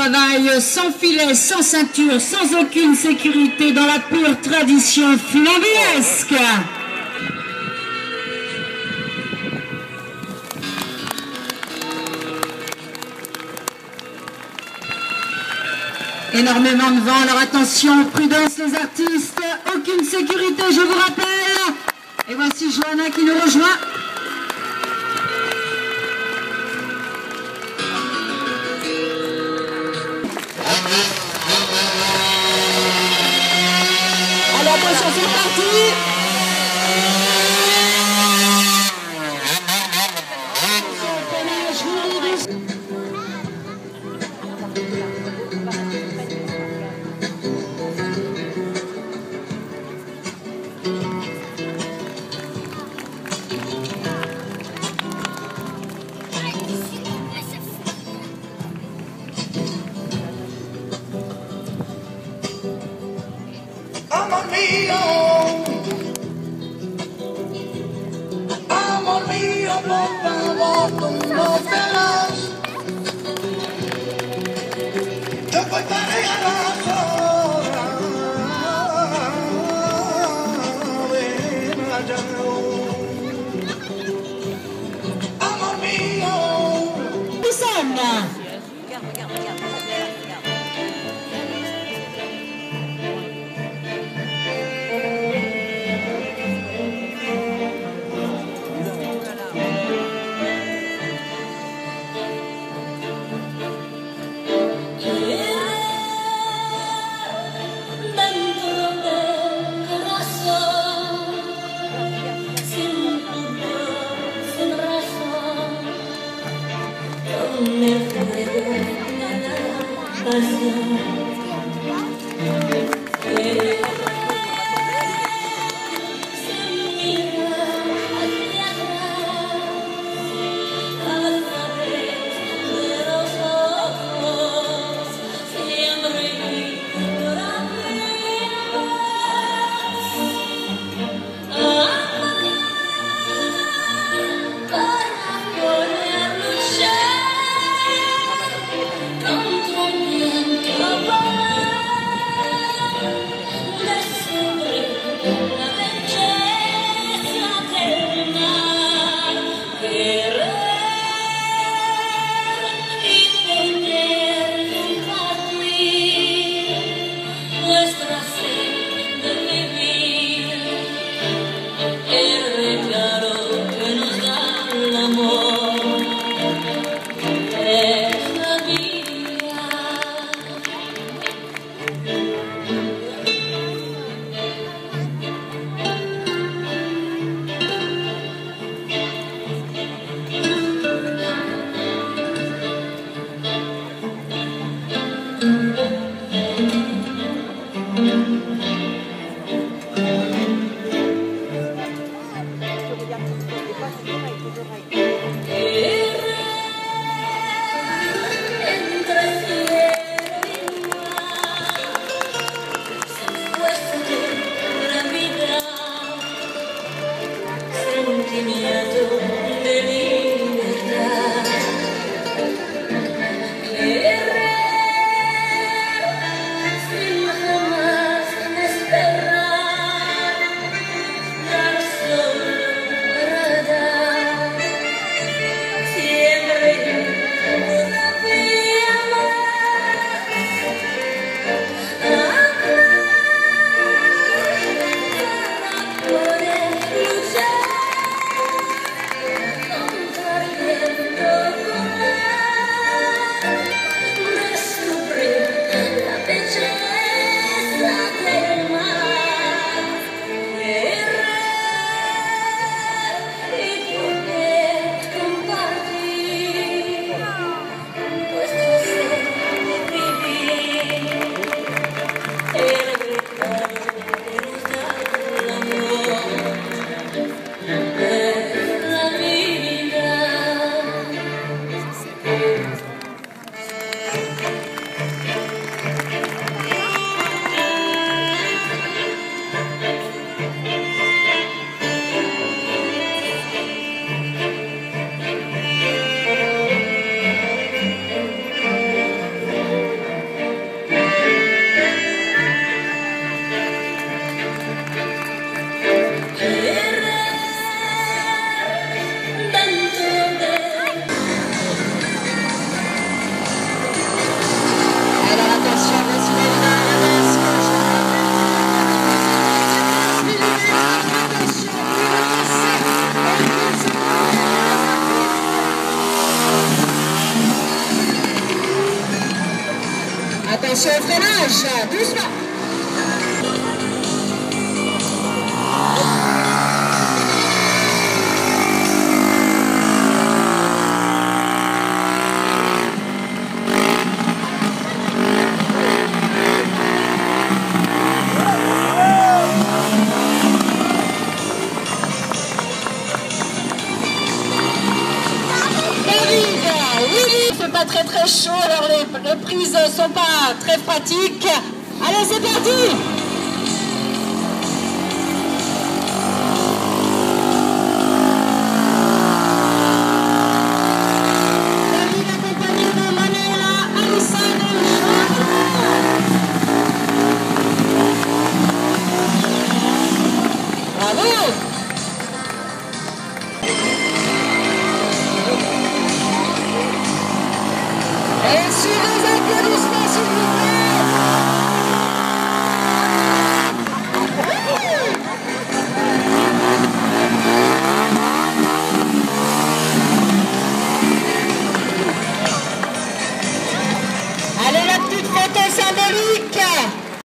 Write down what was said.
travail sans filet, sans ceinture, sans aucune sécurité, dans la pure tradition flambesque. Énormément de vent, alors attention, prudence les artistes, aucune sécurité, je vous rappelle. Et voici Johanna qui nous rejoint. Allez, attention, c'est parti. Amor mío, por favor, tú no verás. Yo cortaré a las horas. Ven allá. Amor mío. Susanna. Attention au freinage, doucement. C'est pas très chaud, alors les prises sont pas très pratiques. Allez, c'est parti! David accompagné de Manuela, Alison et Jean. Bravo! Et sur les applaudissements, s'il vous plaît. Allez, la petite photo symbolique.